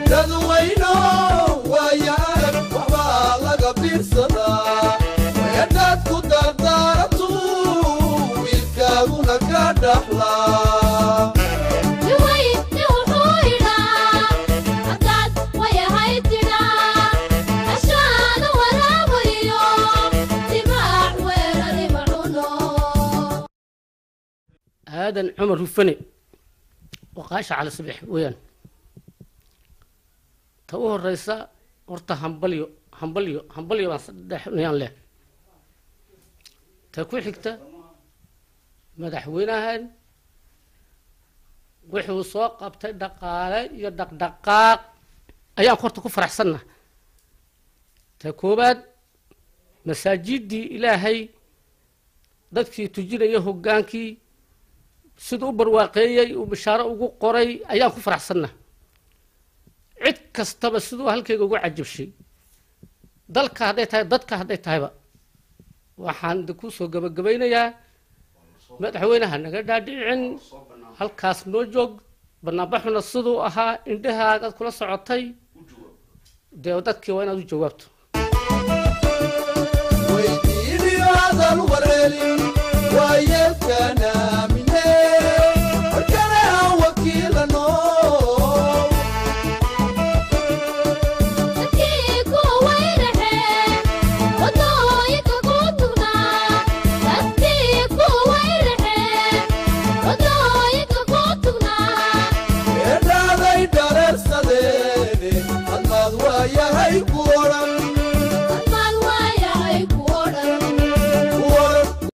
dadweyno waayaan waxba laga fiirsada wayadad ku dardaaratu wiilkaaguna ka dhaxlaa هذا عمر الفني وقاش على صبيح وين توه الرئيس ورته همبليو صدح ويان له تكوي حكته مدحوينها وحو سوق قبت دقاله يدق دقاق ايام كورتو كفر احسننا تكوباد مساجدي الهي dadkii tujinaya hogaankii sidoo barwaaqeeyay oo bishaaro ugu qoray ayaan ku faraxsanaa cid kastaba sidoo halkayga ugu cajabshay dalka haday tahay dadka haday tahayba waxaan ku soo gabagabeynayaa madaxweynaha naga dhaadhicin halkaas noo joog banaanbaxuna sidoo ahaa indhahaaga kula socotay dadkii waa inaad u jawaabto waydiin hadal wareelin waaye